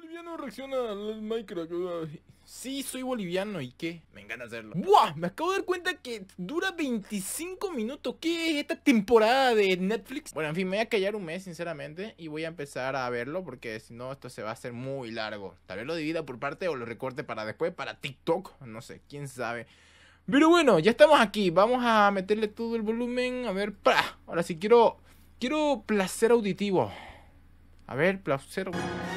boliviano reacciona al Minecraft. Sí, soy boliviano, ¿y qué? Me encanta hacerlo. ¡Buah! Me acabo de dar cuenta que dura 25 minutos. ¿Qué es esta temporada de Netflix? Bueno, en fin, me voy a callar un mes, sinceramente, y voy a empezar a verlo, porque si no, esto se va a hacer muy largo. Tal vez lo divida por parte o lo recorte para después, para TikTok. No sé, quién sabe. Pero bueno, ya estamos aquí. Vamos a meterle todo el volumen. A ver, ¡pra! Ahora sí, quiero placer auditivo. A ver, placer.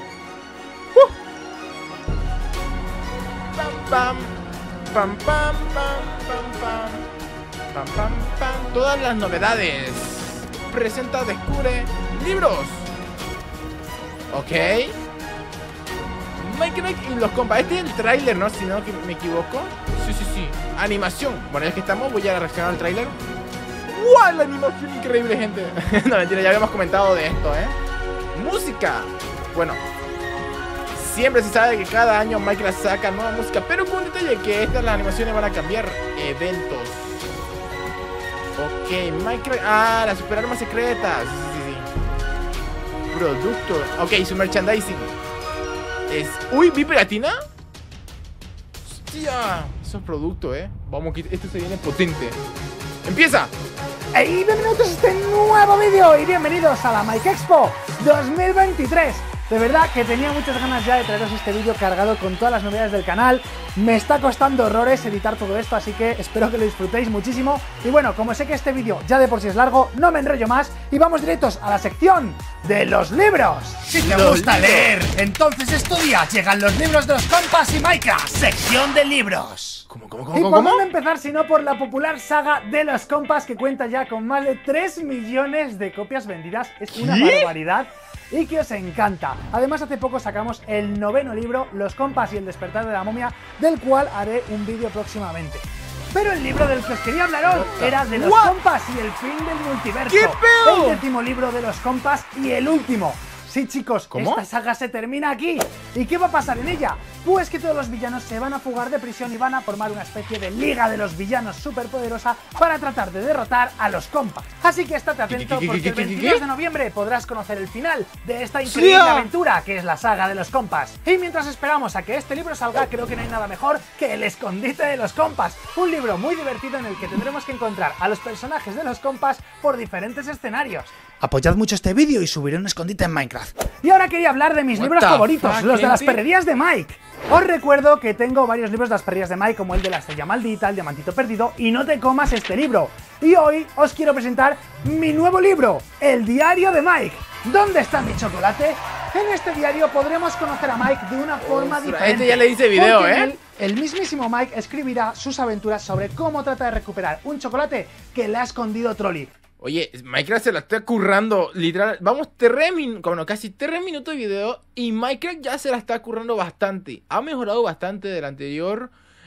Pam, pam, pam, pam, pam, pam, pam, pam, pam. Todas las novedades. Presenta, descubre libros. Ok. Minecraft y los compas. Este es el tráiler, ¿no? Si no me equivoco. Sí. Animación. Bueno, ya que estamos, voy a reaccionar al tráiler. ¡Wow! La animación increíble, gente. No, mentira, ya habíamos comentado de esto, ¿eh? Música. Bueno, siempre se sabe que cada año Minecraft saca nueva música, pero con un detalle que estas las animaciones van a cambiar. Eventos. Ok, Minecraft. Ah, las super armas secretas. Sí. Producto. Ok, su merchandising. Uy, ¿vi pegatina? Hostia. Eso es producto, Vamos, que esto se viene potente. ¡Empieza! ¡Hey! Bienvenidos a este nuevo vídeo y bienvenidos a la Mike Expo 2023. De verdad que tenía muchas ganas ya de traeros este vídeo cargado con todas las novedades del canal. Me está costando horrores editar todo esto, así que espero que lo disfrutéis muchísimo. Y bueno, como sé que este vídeo ya de por sí es largo, no me enrollo más y vamos directos a la sección de los libros. Si te gusta leer, entonces estudia. Llegan los libros de los compas y Minecraft, sección de libros. ¿Y por dónde empezar si no por la popular saga de los compas, que cuenta ya con más de 3 millones de copias vendidas? Es una barbaridad y que os encanta. Además, hace poco sacamos el 9º libro, Los compas y el despertar de la momia, del cual haré un vídeo próximamente. Pero el libro del que os quería hablar hoy era de los compas y el fin del multiverso. ¡Qué pedo! El 10º libro de los compas y el último. Sí, chicos, esta saga se termina aquí. ¿Y qué va a pasar en ella? Pues que todos los villanos se van a fugar de prisión y van a formar una especie de liga de los villanos superpoderosa para tratar de derrotar a los compas. Así que estate atento porque el 22 de noviembre podrás conocer el final de esta increíble aventura que es la saga de los compas. Y mientras esperamos a que este libro salga, creo que no hay nada mejor que El escondite de los compas. Un libro muy divertido en el que tendremos que encontrar a los personajes de los compas por diferentes escenarios. Apoyad mucho este vídeo y subiré un escondite en Minecraft. Y ahora quería hablar de mis libros favoritos, los de las perrerías de Mike. Os recuerdo que tengo varios libros de las perrerías de Mike, como el de la estrella maldita, el diamantito perdido y No te comas este libro. Y hoy os quiero presentar mi nuevo libro, El diario de Mike. ¿Dónde está mi chocolate? En este diario podremos conocer a Mike de una forma diferente. Este ya le hice video, El mismísimo Mike escribirá sus aventuras sobre cómo trata de recuperar un chocolate que le ha escondido Trolli. Oye, Minecraft se la está currando, literal. Vamos, casi 3 minutos de video y Minecraft ya se la está currando bastante. Ha mejorado bastante del anterior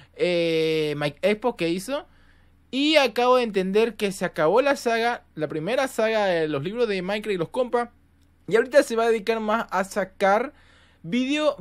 Mike Expo que hizo. Y acabo de entender que se acabó la saga, la primera saga de los libros de Minecraft y los compas. Y ahorita se va a dedicar más a sacar libros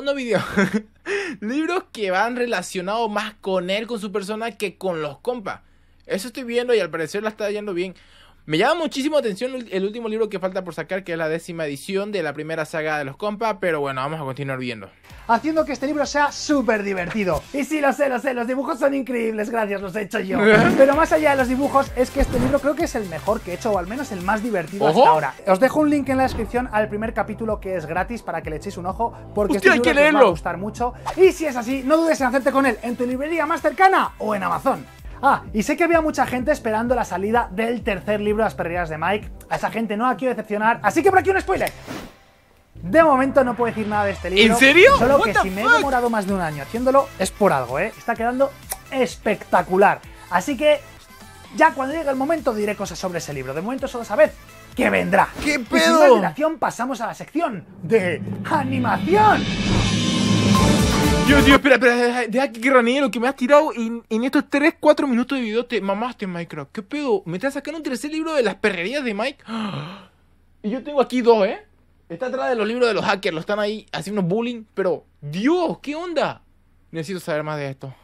que van relacionados más con él, con su persona, que con los compas. Eso estoy viendo y al parecer la está yendo bien. Me llama muchísimo atención el último libro que falta por sacar, que es la 10ª edición de la primera saga de los compas. Pero bueno, vamos a continuar viendo. Haciendo que este libro sea súper divertido. Y sí, lo sé, los dibujos son increíbles, gracias, los he hecho yo. Pero más allá de los dibujos, es que este libro creo que es el mejor que he hecho, o al menos el más divertido hasta ahora. Os dejo un link en la descripción al primer capítulo, que es gratis, para que le echéis un ojo, porque este libro os va a gustar mucho. Y si es así, no dudes en hacerte con él en tu librería más cercana o en Amazon. Ah, y sé que había mucha gente esperando la salida del tercer libro de las perrerías de Mike. A esa gente no la quiero decepcionar, así que por aquí un spoiler. De momento no puedo decir nada de este libro. ¿En serio? Solo que si me he demorado más de un año haciéndolo es por algo, Está quedando espectacular. Así que ya cuando llegue el momento diré cosas sobre ese libro. De momento solo sabed que vendrá. ¡Qué pedo! Y sin más dilación pasamos a la sección de animación. Dios, espera, deja que granee lo que me has tirado en estos 3-4 minutos de video. Te mamaste, Minecraft. ¿Qué pedo? Me estás sacando un tercer libro de las perrerías de Mike. Y yo tengo aquí 2, Está atrás de los libros de los hackers. Lo están ahí haciendo bullying. Pero, Dios, ¿qué onda? Necesito saber más de esto.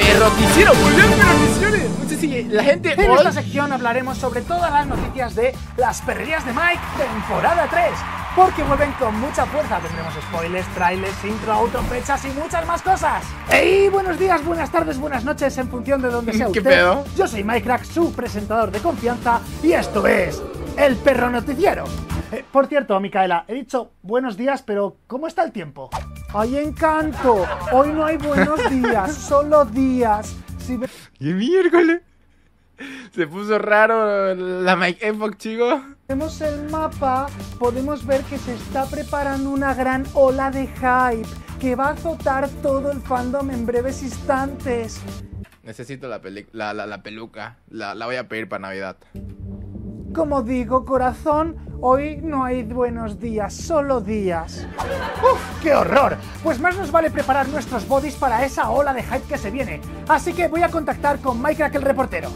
Perroticiero, volvió el perroticiero. No sé si la gente En esta sección hablaremos sobre todas las noticias de Las Perrerías de Mike, temporada 3. Porque vuelven con mucha fuerza. Tendremos spoilers, trailers, intro, outro, fechas y muchas más cosas. ¡Ey! Buenos días, buenas tardes, buenas noches, en función de donde sea ¿Qué usted. pedo? Yo soy Minecraft, su presentador de confianza, y esto es El Perro Noticiero. Por cierto, Micaela, he dicho buenos días, pero ¿cómo está el tiempo? ¡Ay, encanto! Hoy no hay buenos días, solo días. Si ¡Qué miércoles! Se puso raro la Mike Epoch, chicos. vemos el mapa, podemos ver que se está preparando una gran ola de hype que va a azotar todo el fandom en breves instantes. Necesito la peluca. La voy a pedir para Navidad. Como digo, corazón, hoy no hay buenos días, solo días. ¡Uf, qué horror! Pues más nos vale preparar nuestros bodies para esa ola de hype que se viene. Así que voy a contactar con Minecraft el reportero.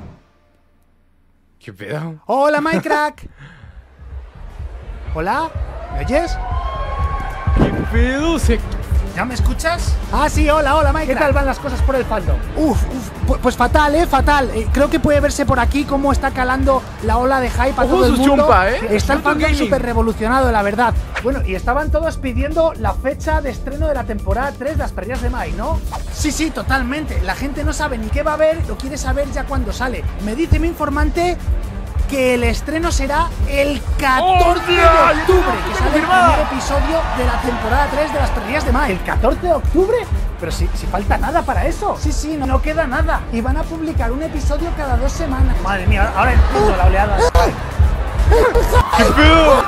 ¿Qué pedo? ¡Hola, Minecraft! ¿Hola? ¿Me oyes? ¿Qué pedo? ¿Ya me escuchas? Ah, sí, hola, Minecraft. ¿Qué tal van las cosas por el fandom? Pues fatal, fatal. Creo que puede verse por aquí cómo está calando la ola de hype a Ojo todo el su mundo. chompa, Está el Chompa fandom Gaming. súper revolucionado, la verdad. Bueno, y estaban todos pidiendo la fecha de estreno de la temporada 3 de Las Perrerías de Mike, ¿no? Sí, totalmente. La gente no sabe ni qué va a haber, lo quiere saber ya cuando sale. Me dice mi informante que el estreno será el 14 de octubre, que sale el primer episodio de la temporada 3 de Las Perrerías de Mike. ¿El 14 de octubre? Pero si falta nada para eso. Sí, no queda nada. Y van a publicar un episodio cada 2 semanas. Madre mía, ahora entiendo la oleada. ¿Qué pedo?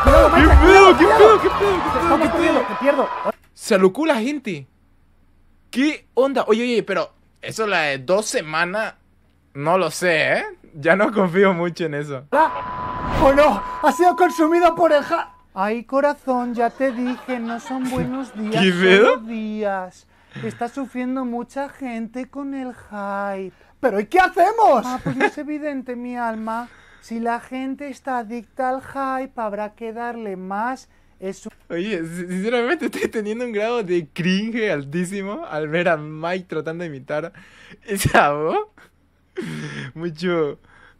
Que pierdo. Se alocó la gente. ¿Qué onda? Oye, pero eso la de 2 semanas, no lo sé, ¿eh? Ya no confío mucho en eso. ¡Oh no! ¡Ha sido consumido por el Ay, corazón, ya te dije, no son buenos días, ¿Qué pedo? solo días. Está sufriendo mucha gente con el hype. ¿Pero y qué hacemos? Ah, pues no es evidente, mi alma. Si la gente está adicta al hype, habrá que darle más. Oye, sinceramente estoy teniendo un grado de cringe altísimo al ver a Mike tratando de imitar esa voz. Mucho.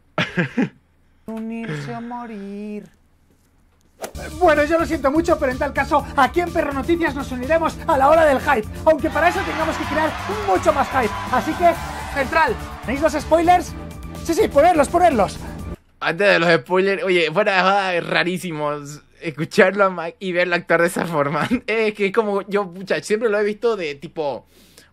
Unirse a morir. Bueno, yo lo siento mucho, pero en tal caso, aquí en Perro Noticias nos uniremos a la ola del hype, aunque para eso tengamos que crear mucho más hype. Así que, central, ¿tenéis los spoilers? Sí, ponerlos. Antes de los spoilers, oye, fuera rarísimos escucharlo a Mike y verlo actuar de esa forma. Es que como yo, pucha, siempre lo he visto de tipo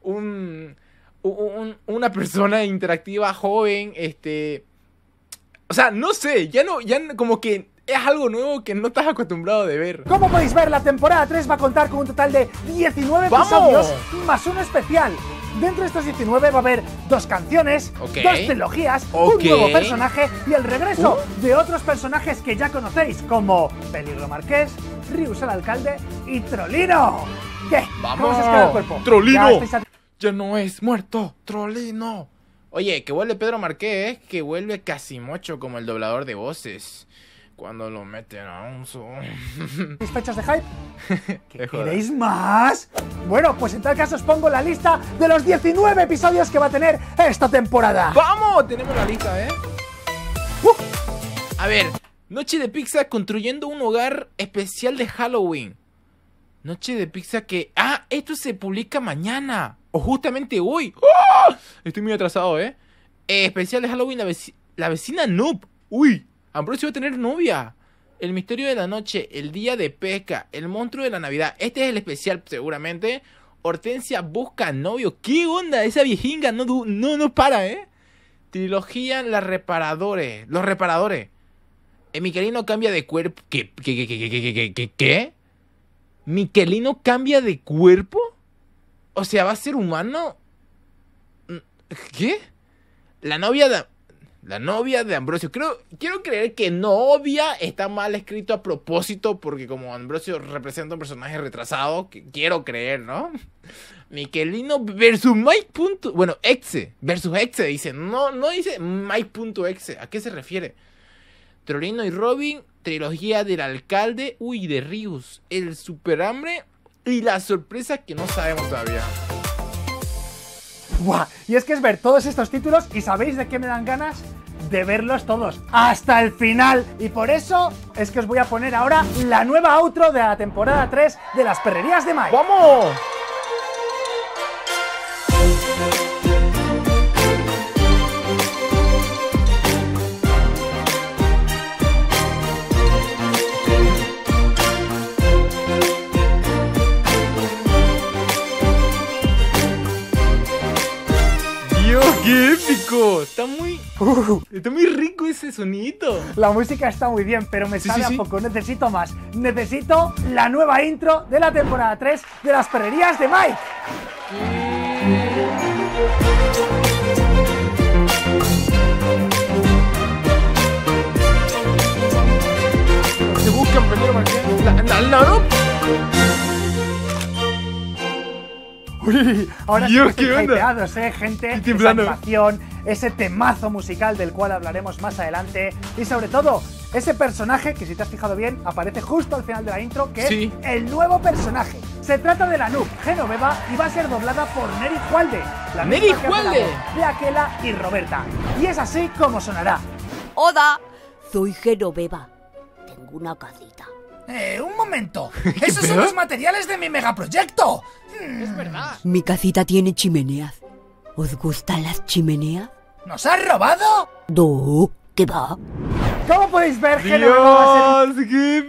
una persona interactiva joven, o sea, no sé, ya no, como que es algo nuevo que no estás acostumbrado de ver. Como podéis ver, la temporada 3 va a contar con un total de 19 ¡Vamos! episodios más uno especial. Dentro de estos 19 va a haber 2 canciones, Ok. 2 trilogías, Ok. un nuevo personaje y el regreso de otros personajes que ya conocéis, como Peligro Marqués, Rius el Alcalde y Trolino. ¿Qué? ¡Vamos! ¿Cómo se os queda el cuerpo? ¡Trolino! ¿Ya estáis Ya no es muerto, Trolino. Oye, que vuelve Pedro Marqués, que vuelve Casimocho como el doblador de voces. Cuando lo meten a un satisfechos de hype? ¿Qué ¿Queréis más? Bueno, pues en tal caso os pongo la lista de los 19 episodios que va a tener esta temporada. ¡Vamos! Tenemos la lista, ¿eh? A ver, Noche de Pizza construyendo un hogar especial de Halloween. Noche de Pizza que... ¡Ah! Esto se publica mañana. O justamente hoy. ¡Oh! Estoy muy atrasado, ¿eh? Especial de Halloween, la vecina Noob. ¡Uy! Ambrosio va a tener novia. El misterio de la noche, el día de pesca, el monstruo de la Navidad. Este es el especial, seguramente. Hortensia busca novio. ¿Qué onda? Esa viejinga no para, ¿eh? Trilogía Los Reparadores. Miquelino cambia de cuerpo. ¿Qué? ¿Miquelino cambia de cuerpo? O sea, ¿va a ser humano? ¿Qué? La novia de Ambrosio. Quiero creer que novia está mal escrito a propósito, porque como Ambrosio representa un personaje retrasado, quiero creer, ¿no? Miquelino versus Mike. Bueno, Exe. Versus Exe dice. No dice Mike.exe. ¿A qué se refiere? Trolino y Robin. Trilogía del alcalde. Uy, de Rius. El superhambre. Y la sorpresa que no sabemos todavía. ¡Buah! Y es que es ver todos estos títulos y ¿sabéis de qué me dan ganas? De verlos todos hasta el final. Y por eso es que os voy a poner ahora la nueva outro de la temporada 3 de las perrerías de Mike. ¡Vamos! ¡Qué épico! Está muy rico ese sonidito. La música está muy bien, pero me sabe a poco. Necesito más. Necesito la nueva intro de la temporada 3 de las perrerías de Mike. Se buscan primero no. Uy, ahora Dios, sí estoy ¿qué onda? hypeados, gente. Esa animación, ese temazo musical del cual hablaremos más adelante. Y sobre todo, ese personaje que, si te has fijado bien, aparece justo al final de la intro, que es el nuevo personaje. Se trata de la noob Genoveva y va a ser doblada por Neri Jualde, la ¡Neri misma que hace la Jualde! voz de Aquela y Roberta. Y es así como sonará. Hola, soy Genoveva. Tengo una casita. Un momento. Esos son los materiales de mi megaproyecto. Es verdad. Mi casita tiene chimeneas. ¿Os gustan las chimeneas? ¿Nos has robado? No, ¿qué va? Como podéis ver, Genoveva va a ser Dios, qué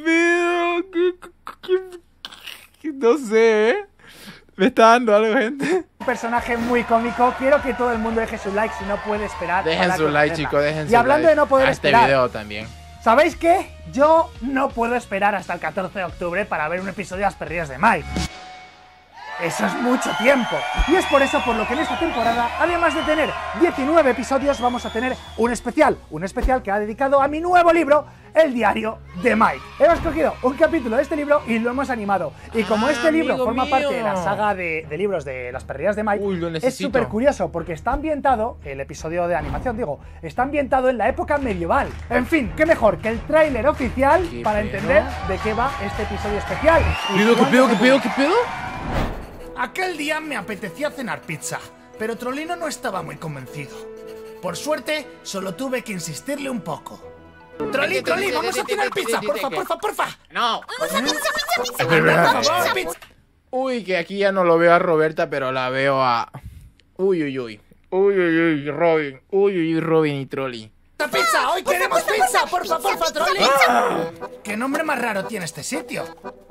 pedo. No sé, ¿eh? Me está dando algo, gente. un personaje muy cómico. Quiero que todo el mundo deje su like si no puede esperar. Dejen para su like, conocerla. chicos, dejen su like. Y hablando de no poder a este esperar, video también. ¿sabéis qué? Yo no puedo esperar hasta el 14 de octubre para ver un episodio de las perrerías de Mike. Eso es mucho tiempo. Y es por eso por lo que en esta temporada, además de tener 19 episodios, vamos a tener un especial que va dedicado a mi nuevo libro, El diario de Mike. Hemos cogido un capítulo de este libro y lo hemos animado. Y como este libro amigo forma mío. parte de la saga de libros de las perrerías de Mike, Uy, lo es necesito. súper curioso porque está ambientado, el episodio de animación, digo, está ambientado en la época medieval. En fin, qué mejor que el tráiler oficial ¿Qué para pedo? entender de qué va este episodio especial. Y ¿Qué cuándo se pedo? ¿Qué pedo? Aquel día me apetecía cenar pizza, pero Trollino no estaba muy convencido. Por suerte, solo tuve que insistirle un poco. Trolli, vamos a cenar pizza, porfa. No. Por favor, pizza. Uy, que aquí ya no lo veo a Roberta, pero la veo a... Uy, Robin. Uy, Robin y Trolli. ¡Pizza! ¡Hoy queremos pizza! ¡Porfa, Trolli! ¿Qué nombre más raro tiene este sitio?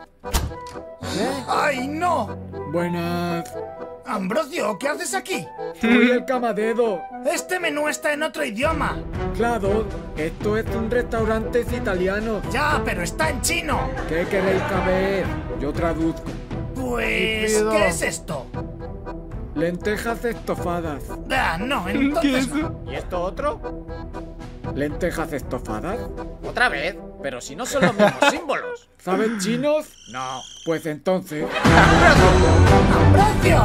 ¡Ay, no! Buenas. Ambrosio, ¿qué haces aquí? Soy el camadedo. Este menú está en otro idioma. Claro, esto es un restaurante italiano. Ya, pero está en chino. ¿Qué queréis saber? Yo traduzco. Pues, pedo? ¿qué es esto? Lentejas estofadas. Ah, no, ¿Qué entonces... es eso? ¿Y esto otro? ¿Lentejas estofadas? Otra vez, pero si no son los mismos símbolos. ¿Sabes chinos? No. Pues entonces... ¡Ambrosio!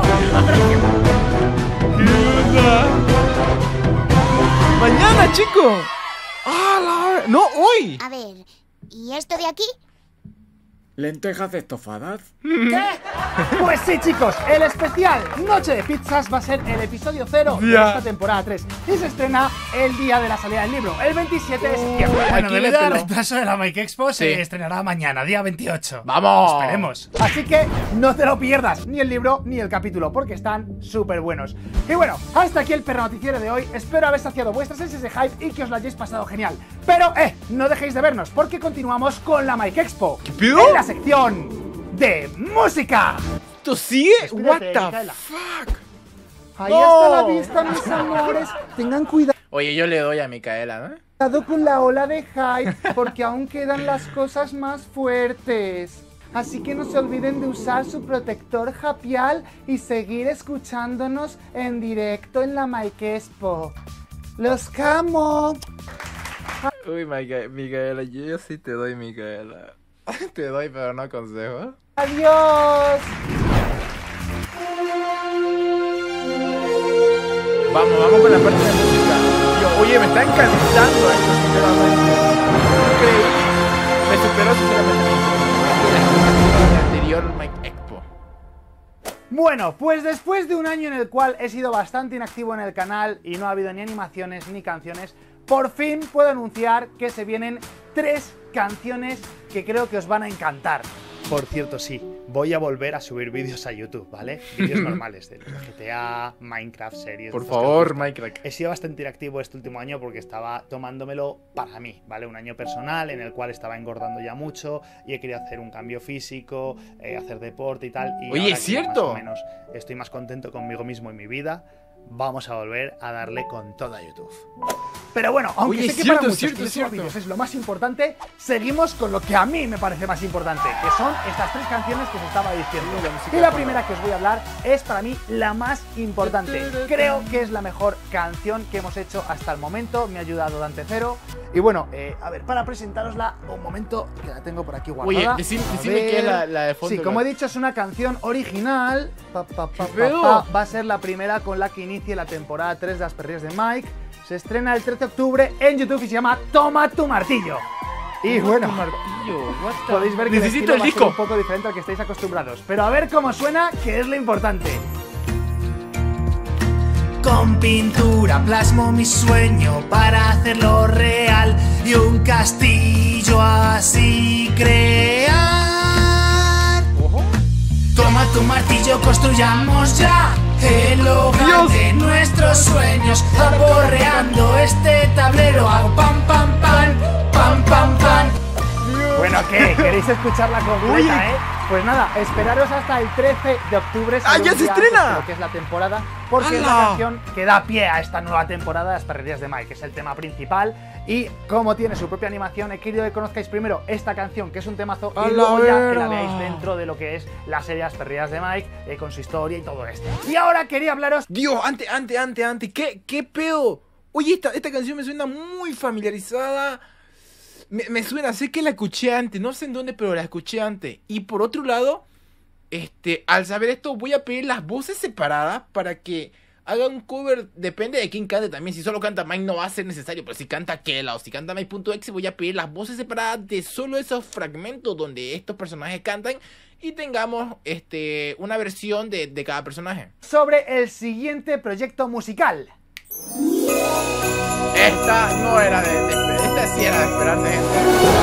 ¡Mañana, chico! ¡Ah, no, hoy! A ver, ¿y esto de aquí? ¿Lentejas estofadas? ¿Qué? Pues sí, chicos, el especial Noche de Pizzas va a ser el episodio 0 de Ya. esta temporada 3 y se estrena el día de la salida del libro, el 27 de septiembre. Bueno, Aquí debido al mételo. retraso de la Mike Expo, Sí. se estrenará mañana, día 28. ¡Vamos! Esperemos. Así que no te lo pierdas, ni el libro ni el capítulo, porque están súper buenos. Y bueno, hasta aquí el perro noticiero de hoy. Espero haber saciado vuestras ansias de hype y que os lo hayáis pasado genial. Pero, no dejéis de vernos, porque continuamos con la Mike Expo. ¿Qué pedo? En la sección de música. ¿Esto sigue? Despídete, What the Micaela. fuck? Ahí No. está la vista, mis amores. Tengan cuidado Oye, yo le doy a Micaela, ¿no? con la ola de hype, porque aún quedan las cosas más fuertes. Así que no se olviden de usar su protector japial y seguir escuchándonos en directo en la Mike Expo. ¡Los amo! Uy, Micaela, yo sí te doy, Micaela. Te doy, pero no consejo. ¡Adiós! Vamos con la parte de música. Oye, me está encantando esto, sinceramente. Increíble. Me superó, sinceramente, el anterior Mike Expo. Bueno, pues después de un año en el cual he sido bastante inactivo en el canal y no ha habido ni animaciones ni canciones, por fin puedo anunciar que se vienen 3 canciones que creo que os van a encantar. Por cierto, sí, voy a volver a subir vídeos a YouTube, ¿vale? Vídeos normales de GTA, Minecraft, series... Por favor, Minecraft. He sido bastante inactivo este último año porque estaba tomándomelo para mí, ¿vale? Un año personal en el cual estaba engordando ya mucho y he querido hacer un cambio físico, hacer deporte y tal. Y oye, ¿es cierto? Más o menos estoy más contento conmigo mismo y mi vida. Vamos a volver a darle con toda YouTube. Pero bueno, aunque sé que para muchos que subo vídeos es lo más importante, seguimos con lo que a mí me parece más importante, que son estas 3 canciones que os estaba diciendo. Y la primera que os voy a hablar es para mí la más importante. Creo que es la mejor canción que hemos hecho hasta el momento. Me ha ayudado Dante Cero. Y bueno, a ver, para presentárosla, un momento, que la tengo por aquí guardada. Oye, decime que es la de fondo. Sí, como he dicho, es una canción original. Va a ser la primera con la que inicie la temporada 3 de Las Perrillas de Mike. Se estrena el 13 de octubre en YouTube y se llama Toma tu martillo. Y bueno, podéis ver que necesito el disco. Va a ser un poco diferente al que estáis acostumbrados. Pero a ver cómo suena, que es lo importante. Con pintura plasmo mi sueño para hacerlo real y un castillo así crear. Toma tu martillo, construyamos ya el hogar de nuestros sueños, aporreando este tablero. Hago pam pam pam, pam pam pam. Bueno, ¿qué? ¿Queréis escucharla completa, Pues nada, esperaros hasta el 13 de octubre. ¡Ah, ya se estrena! Lo que es la temporada, porque es la canción que da pie a esta nueva temporada de Las Perrerías de Mike, que es el tema principal. Y como tiene su propia animación, he querido que conozcáis primero esta canción, que es un temazo, y luego ya que la veáis dentro de lo que es la serie Las Perrerías de Mike, con su historia y todo esto. Y ahora quería hablaros... Dios, antes, ¿qué pedo? Oye, esta canción me suena muy familiarizada. Me suena, sé que la escuché antes, no sé en dónde, pero la escuché antes. Y por otro lado, al saber esto, voy a pedir las voces separadas para que haga un cover. Depende de quién cante también. Si solo canta Mike no va a ser necesario, pero si canta Kela o si canta Mike.exe, voy a pedir las voces separadas de solo esos fragmentos donde estos personajes cantan y tengamos una versión de cada personaje. Sobre el siguiente proyecto musical. Esta no era de esperar, esta sí era de esperarse, gente.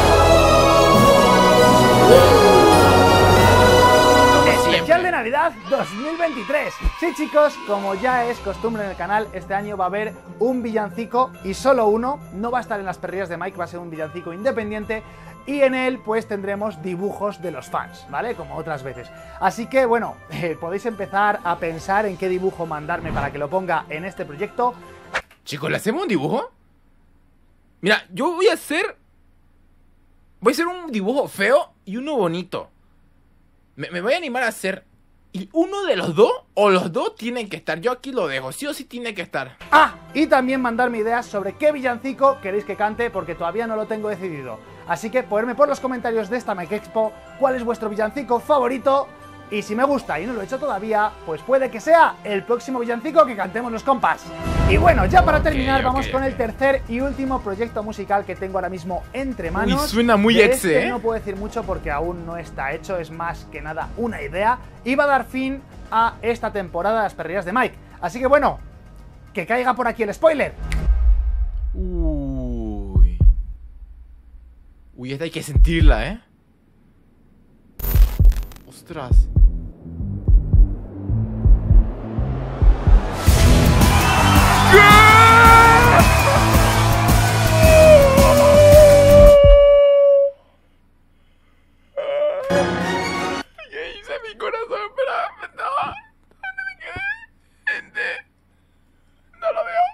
Especial de Navidad 2023. Sí, chicos, como ya es costumbre en el canal, este año va a haber un villancico y solo uno. No va a estar en Las Perrillas de Mike, va a ser un villancico independiente. Y en él pues tendremos dibujos de los fans, ¿vale? Como otras veces. Así que bueno, podéis empezar a pensar en qué dibujo mandarme para que lo ponga en este proyecto. Chicos, ¿le hacemos un dibujo? Mira, yo voy a hacer un dibujo feo y uno bonito. Me voy a animar a hacer... Y uno de los dos, o los dos tienen que estar. Yo aquí lo dejo, sí o sí tiene que estar. Ah, y también mandarme ideas sobre qué villancico queréis que cante, porque todavía no lo tengo decidido. Así que ponerme por los comentarios de esta Mike Expo cuál es vuestro villancico favorito. Y si me gusta y no lo he hecho todavía, pues puede que sea el próximo villancico que cantemos los compas. Y bueno, ya para terminar, vamos con el tercer y último proyecto musical que tengo ahora mismo entre manos. Uy, suena muy exe, No puedo decir mucho porque aún no está hecho, es más que nada una idea. Y va a dar fin a esta temporada de Las Perrillas de Mike. Así que bueno, que caiga por aquí el spoiler. Uy, esta hay que sentirla, ¿eh? Ostras. ¿Qué hice mi corazón? Espera, no. ¿Dónde me quedé? Gente, no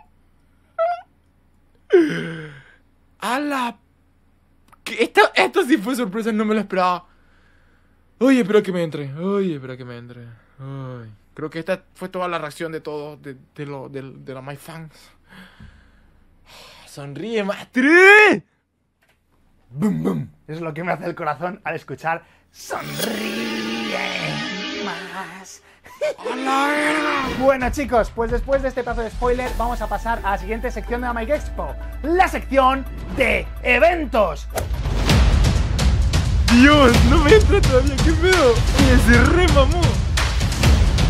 lo veo. ¡Hala! Esto sí fue sorpresa, no me lo esperaba. Oye, espera que me entre. Ay, creo que esta fue toda la reacción de todos, de los My Fans. Sonríe, Mastre. Bum, bum. Es lo que me hace el corazón al escuchar sonríe más. Bueno, chicos, pues después de este pedazo de spoiler vamos a pasar a la siguiente sección de la Mike Expo, la sección de eventos. Dios, no me entra todavía, qué pedo. Me cerré, mamón.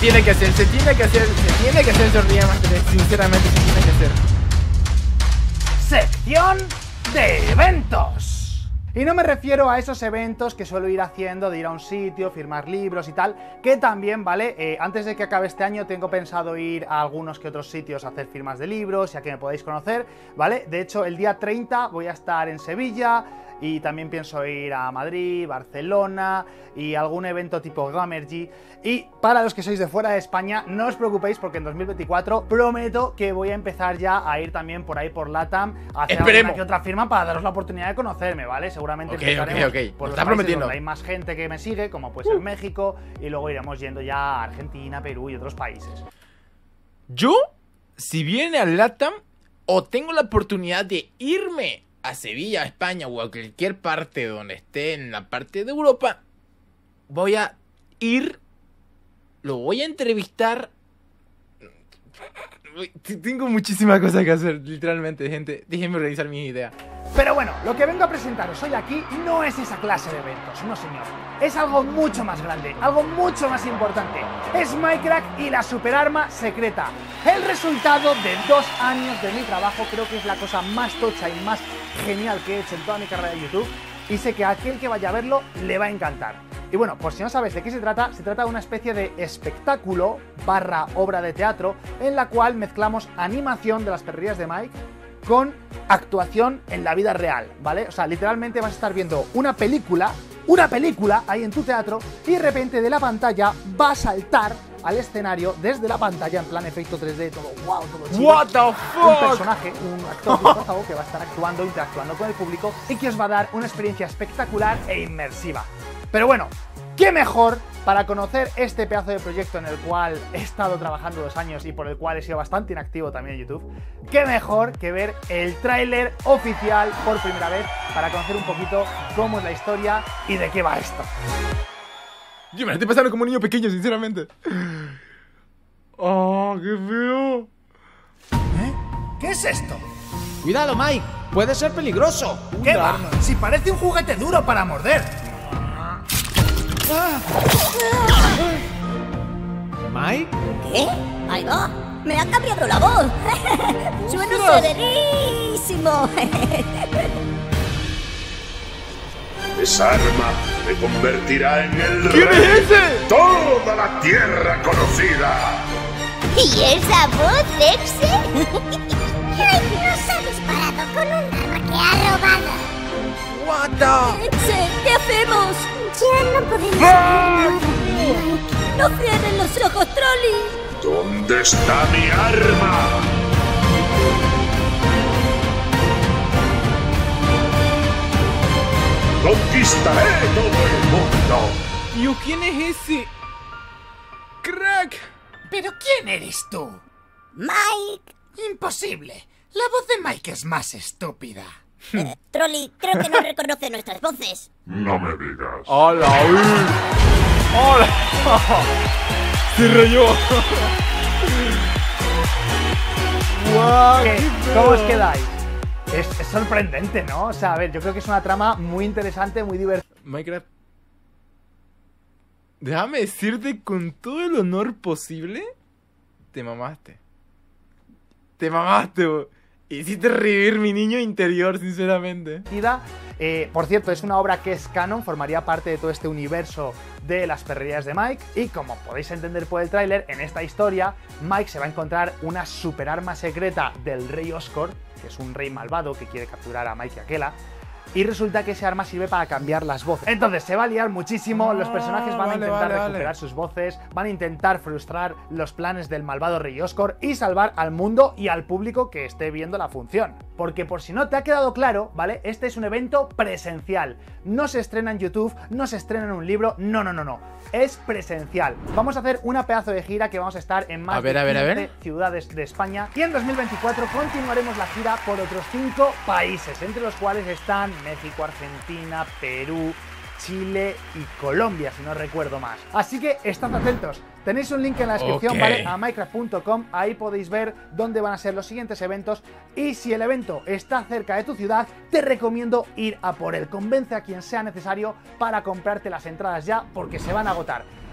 tiene que hacer, se tiene que hacer esos diamantes, sinceramente se tiene que hacer. Sección de eventos. Y no me refiero a esos eventos que suelo ir haciendo de ir a un sitio, firmar libros y tal, que también, ¿vale? Antes de que acabe este año tengo pensado ir a algunos que otros sitios a hacer firmas de libros y a que me podáis conocer, ¿vale? De hecho, el día 30 voy a estar en Sevilla y también pienso ir a Madrid, Barcelona y algún evento tipo Gamergy. Y para los que sois de fuera de España, no os preocupéis porque en 2024 prometo que voy a empezar ya a ir también por ahí por LATAM a hacer alguna que otra firma para daros la oportunidad de conocerme, ¿vale? Seguramente empezaremos por los países donde hay más gente que me sigue, como puede ser México, y luego iremos yendo ya a Argentina, Perú y otros países. Yo, si viene a LATAM o tengo la oportunidad de irme a Sevilla, a España o a cualquier parte donde esté en la parte de Europa, voy a ir, lo voy a entrevistar. Tengo muchísimas cosas que hacer, literalmente, gente. Déjenme organizar mis ideas. Pero bueno, lo que vengo a presentaros hoy aquí no es esa clase de eventos, no señor. Es algo mucho más grande, algo mucho más importante. Es Minecraft y la superarma secreta. El resultado de 2 años de mi trabajo, creo que es la cosa más tocha y más genial que he hecho en toda mi carrera de YouTube. Y sé que a aquel que vaya a verlo le va a encantar. Y bueno, por si no sabes de qué se trata de una especie de espectáculo / obra de teatro en la cual mezclamos animación de las perrerías de Mike con actuación en la vida real, ¿vale? O sea, literalmente vas a estar viendo una película ahí en tu teatro y de repente de la pantalla va a saltar al escenario desde la pantalla en plan efecto 3D, todo wow, todo chido. What the fuck? Un personaje, un actor disfrazado que va a estar actuando, interactuando con el público y que os va a dar una experiencia espectacular e inmersiva. Pero bueno, ¿qué mejor para conocer este pedazo de proyecto en el cual he estado trabajando 2 años y por el cual he sido bastante inactivo también en YouTube? ¿Qué mejor que ver el tráiler oficial por primera vez para conocer un poquito cómo es la historia y de qué va esto? Yo me la estoy pasando como un niño pequeño, sinceramente. ¡Oh, qué feo! ¿Qué es esto? Cuidado, Mike. Puede ser peligroso. ¿Qué va? Si parece un juguete duro para morder. ¿Mike? ¿Qué? Ahí va. Me ha cambiado la voz. Suena serenísimo. Esa arma me convertirá en el ¿Quién rey es ese? de toda la tierra conocida. ¿Y esa voz sexy? Mike nos ha disparado con un arma que ha robado. What the... ¿Qué hacemos? Ya no podemos. ¡No cierren los ojos, Trolli! ¿Dónde está mi arma? ¡Conquistaré todo el mundo! Tío, ¿quién es ese? ¡Crack! ¿Pero quién eres tú? Mike. Imposible. La voz de Mike es más estúpida. Trolli, creo que no reconoce nuestras voces. No me digas. ¡Hola! ¡Hola! ¡Se rayó! ¡Guau! ¿Cómo os quedáis? Es sorprendente, ¿no? O sea, a ver, yo creo que es una trama muy interesante, muy divertida. Minecraft, déjame decirte con todo el honor posible, te mamaste. Te mamaste, bo. Hiciste revivir mi niño interior, sinceramente. Por cierto, es una obra que es canon, formaría parte de todo este universo de las perrerías de Mike. Y como podéis entender por el tráiler, en esta historia, Mike se va a encontrar una superarma secreta del rey Oscar, que es un rey malvado que quiere capturar a Mike y a Kela. Y resulta que ese arma sirve para cambiar las voces. Entonces se va a liar muchísimo, los personajes van a intentar recuperar sus voces, van a intentar frustrar los planes del malvado rey Oscar y salvar al mundo y al público que esté viendo la función. Porque por si no te ha quedado claro, ¿vale? Este es un evento presencial. No se estrena en YouTube, no se estrena en un libro, no. Es presencial. Vamos a hacer una pedazo de gira que vamos a estar en más de 15 ciudades de España. Y en 2024 continuaremos la gira por otros 5 países, entre los cuales están México, Argentina, Perú, Chile y Colombia, si no recuerdo más. Así que estad atentos. Tenéis un link en la descripción, ¿vale? A minecraft.com, ahí podéis ver dónde van a ser los siguientes eventos y si el evento está cerca de tu ciudad, te recomiendo ir a por él. Convence a quien sea necesario para comprarte las entradas ya porque se van a agotar.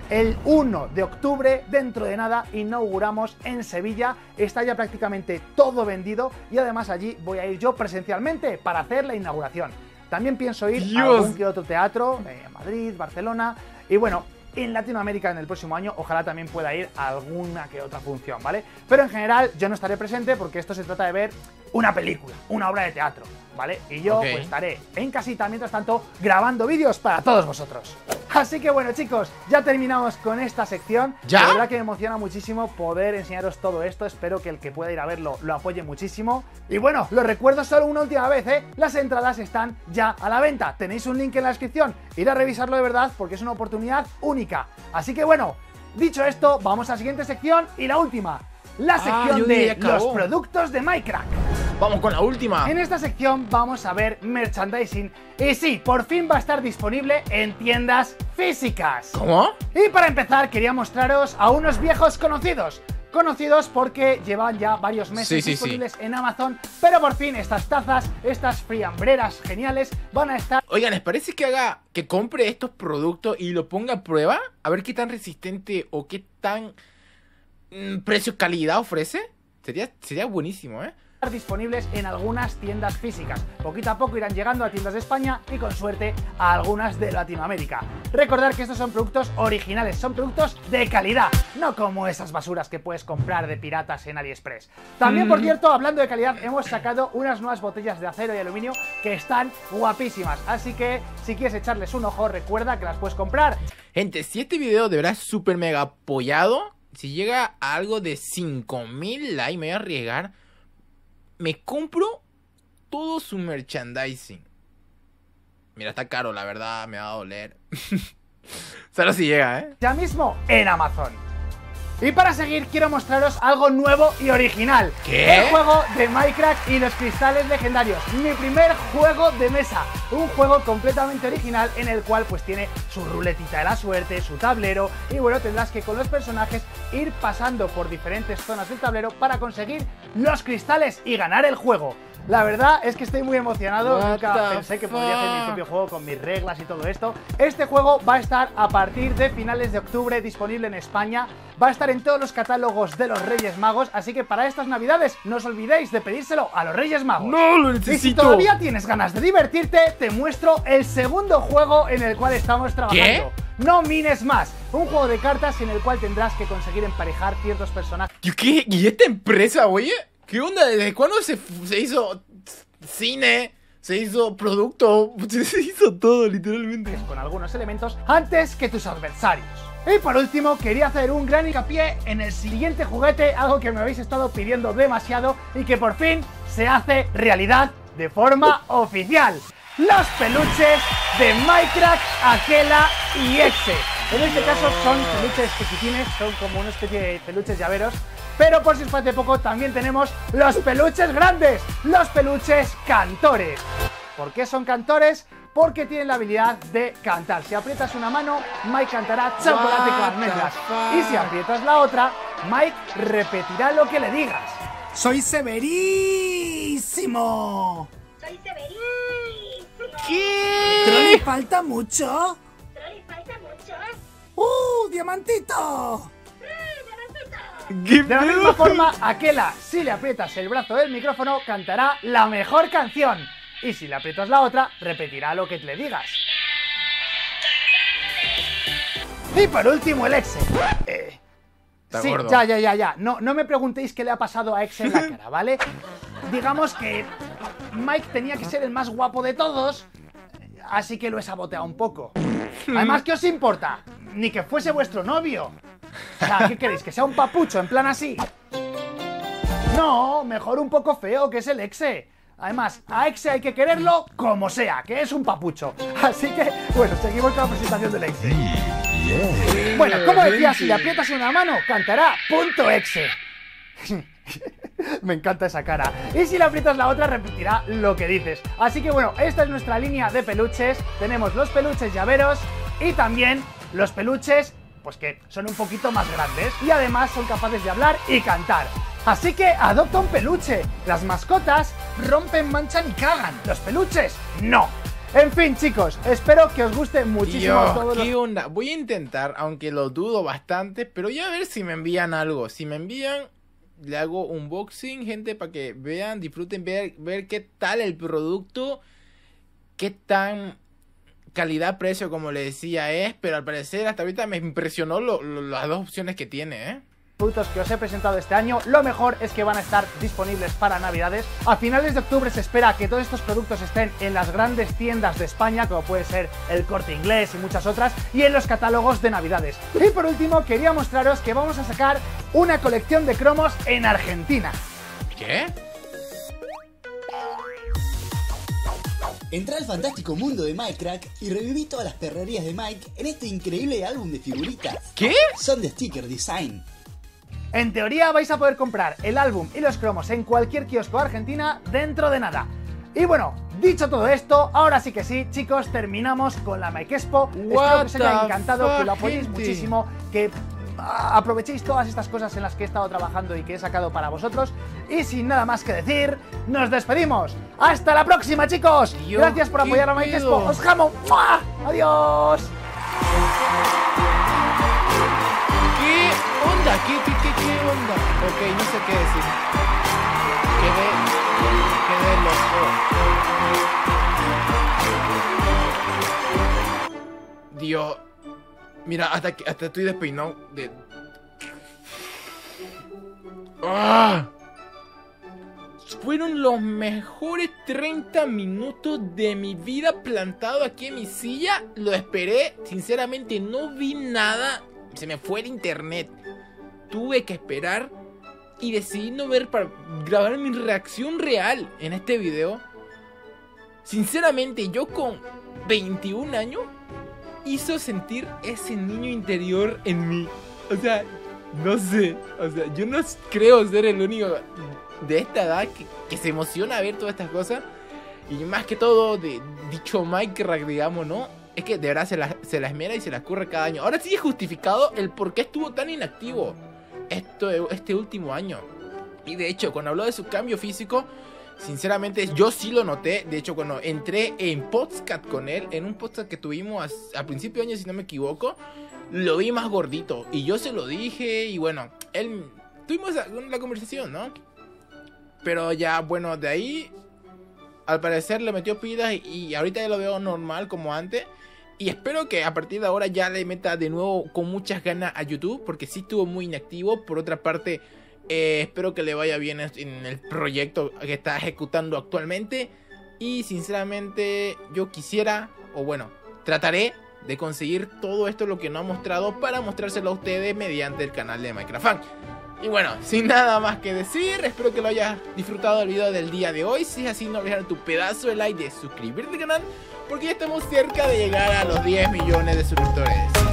el 1 de octubre, dentro de nada, inauguramos en Sevilla. Está ya prácticamente todo vendido y además allí voy a ir yo presencialmente para hacer la inauguración. También pienso ir a algún que otro teatro, Madrid, Barcelona, y bueno, en Latinoamérica en el próximo año ojalá también pueda ir a alguna que otra función, ¿vale? Pero en general yo no estaré presente porque esto se trata de ver una película, una obra de teatro, ¿vale? Y yo pues estaré en casita mientras tanto grabando vídeos para todos vosotros. Así que bueno, chicos, ya terminamos con esta sección. ¿Ya? La verdad que me emociona muchísimo poder enseñaros todo esto. Espero que el que pueda ir a verlo lo apoye muchísimo. Y bueno, lo recuerdo solo una última vez, ¿eh? Las entradas están ya a la venta. Tenéis un link en la descripción. Ir a revisarlo de verdad porque es una oportunidad única. Así que bueno, dicho esto, vamos a la siguiente sección y la última. La sección de los productos de Minecraft. Vamos con la última. En esta sección vamos a ver merchandising. Y sí, por fin va a estar disponible en tiendas físicas. ¿Cómo? Y para empezar quería mostraros a unos viejos conocidos. Conocidos porque llevan ya varios meses disponibles en Amazon. Pero por fin estas tazas, estas friambreras geniales van a estar... Oigan, ¿les parece que compre estos productos y lo ponga a prueba? A ver qué tan resistente o qué tan precio-calidad ofrece. Sería buenísimo, ¿eh? Disponibles en algunas tiendas físicas. Poquito a poco irán llegando a tiendas de España y con suerte a algunas de Latinoamérica. Recordad que estos son productos originales, son productos de calidad, no como esas basuras que puedes comprar de piratas en AliExpress. También, por cierto, hablando de calidad, hemos sacado unas nuevas botellas de acero y aluminio que están guapísimas, así que si quieres echarles un ojo, recuerda que las puedes comprar. Gente, si este video de verdad es súper mega apoyado, si llega a algo de 5000 likes, me voy a arriesgar. Me compro todo su merchandising. Mira, está caro, la verdad, me va a doler. Solo si llega, ¿eh? Ya mismo en Amazon. Y para seguir quiero mostraros algo nuevo y original. ¿Qué? El juego de Minecraft y los cristales legendarios. Mi primer juego de mesa. Un juego completamente original en el cual pues tiene su ruletita de la suerte, su tablero. Y bueno, tendrás que con los personajes ir pasando por diferentes zonas del tablero para conseguir los cristales y ganar el juego. La verdad es que estoy muy emocionado. Nunca pensé que podría hacer mi propio juego con mis reglas y todo esto. Este juego va a estar a partir de finales de octubre disponible en España. Va a estar en todos los catálogos de los Reyes Magos. Así que para estas navidades no os olvidéis de pedírselo a los Reyes Magos. ¡No, lo necesito! Y si todavía tienes ganas de divertirte, te muestro el segundo juego en el cual estamos trabajando. ¿Qué? No mines más. Un juego de cartas en el cual tendrás que conseguir emparejar ciertos personajes. ¿Qué? ¿Y esta empresa, oye? ¿Qué onda? ¿Desde cuándo se hizo cine? Se hizo producto, se hizo todo, literalmente. Con algunos elementos antes que tus adversarios. Y por último, quería hacer un gran hincapié en el siguiente juguete, algo que me habéis estado pidiendo demasiado y que por fin se hace realidad de forma oficial. Los peluches de Minecraft, Aquela y Exe. En este caso son peluches chiquitines, son como una especie de peluches llaveros. Pero por si os parece poco, también tenemos los peluches grandes, los peluches cantores. ¿Por qué son cantores? Porque tienen la habilidad de cantar. Si aprietas una mano, Mike cantará chocolate con almendras. Y si aprietas la otra, Mike repetirá lo que le digas. ¡Soy severísimo! ¡Soy severísimo! ¿Qué? ¿Trolli falta mucho? ¿Trolli falta mucho? ¡Diamantito! ¿Qué De la misma forma, Aquela, si le aprietas el brazo del micrófono, cantará la mejor canción. Y si le aprietas la otra, repetirá lo que le digas. Y por último, el Exe. Sí, gordo. ya. No me preguntéis qué le ha pasado a Exe en la cara, ¿vale? Digamos que Mike tenía que ser el más guapo de todos, así que lo he saboteado un poco. Además, ¿qué os importa? Ni que fuese vuestro novio. O sea, ¿qué queréis? ¿Que sea un papucho en plan así? No, mejor un poco feo, que es el Exe. Además, a Exe hay que quererlo como sea, que es un papucho. Así que, bueno, seguimos con la presentación del Exe. Bueno, como decía, si le aprietas una mano, cantará .exe. Me encanta esa cara. Y si le aprietas la otra, repetirá lo que dices. Así que bueno, esta es nuestra línea de peluches. Tenemos los peluches llaveros y también los peluches, pues que son un poquito más grandes. Y además son capaces de hablar y cantar. Así que adopta un peluche. Las mascotas rompen, manchan y cagan. Los peluches, no. En fin, chicos, espero que os guste muchísimo todo. ¿Qué onda? Voy a intentar, aunque lo dudo bastante, pero ya a ver si me envían algo. Si me envían, le hago unboxing, gente, para que vean, disfruten, ver qué tal el producto, qué tan calidad-precio, como le decía, es. Pero al parecer hasta ahorita me impresionó las dos opciones que tiene, Productos que os he presentado este año, lo mejor es que van a estar disponibles para Navidades. A finales de octubre se espera que todos estos productos estén en las grandes tiendas de España, como puede ser El Corte Inglés y muchas otras, y en los catálogos de Navidades. Y por último, quería mostraros que vamos a sacar una colección de cromos en Argentina. ¿Qué? Entrá al fantástico mundo de Minecraft y reviví todas las perrerías de Mike en este increíble álbum de figuritas. ¿Qué? Son de Sticker Design. En teoría vais a poder comprar el álbum y los cromos en cualquier kiosco argentina dentro de nada. Y bueno, dicho todo esto, ahora sí que sí, chicos, terminamos con la Mike Expo. Espero que os haya encantado, que lo apoyéis muchísimo, que aprovechéis todas estas cosas en las que he estado trabajando y que he sacado para vosotros. Y sin nada más que decir, nos despedimos. ¡Hasta la próxima, chicos! Gracias por apoyar a Mike Expo. ¡Os amo! ¡Mua! ¡Adiós! ¿Qué onda? Ok, no sé qué decir. Quedé loco. Dios. Mira, hasta estoy despeinado de... ¡Ah! Fueron los mejores 30 minutos de mi vida plantado aquí en mi silla. Lo esperé, sinceramente no vi nada. Se me fue el internet. Tuve que esperar y decidí no ver para grabar mi reacción real en este video. Sinceramente, yo con 21 años hizo sentir ese niño interior en mí. O sea, no sé. O sea, yo no creo ser el único de esta edad que se emociona a ver todas estas cosas. Y más que todo, de dicho Minecraft, digamos, ¿no? Es que de verdad se la esmera y se la curra cada año. Ahora sí es justificado el por qué estuvo tan inactivo este último año. Y de hecho, cuando habló de su cambio físico, sinceramente yo sí lo noté. De hecho, cuando entré en podcast con él, en un podcast que tuvimos a principio de año, si no me equivoco, lo vi más gordito. Y yo se lo dije y bueno, tuvimos la conversación, ¿no? Pero ya, bueno, de ahí, al parecer le metió pilas y ahorita ya lo veo normal como antes. Y espero que a partir de ahora ya le meta de nuevo con muchas ganas a YouTube, porque sí estuvo muy inactivo. Por otra parte, espero que le vaya bien en el proyecto que está ejecutando actualmente. Y sinceramente yo quisiera, o bueno, trataré de conseguir todo esto lo que no ha mostrado para mostrárselo a ustedes mediante el canal de Minecraft Fan. Y bueno, sin nada más que decir, espero que lo hayas disfrutado el video del día de hoy. Si es así, no olvides tu pedazo de like, de suscribirte al canal, porque ya estamos cerca de llegar a los 10 millones de suscriptores.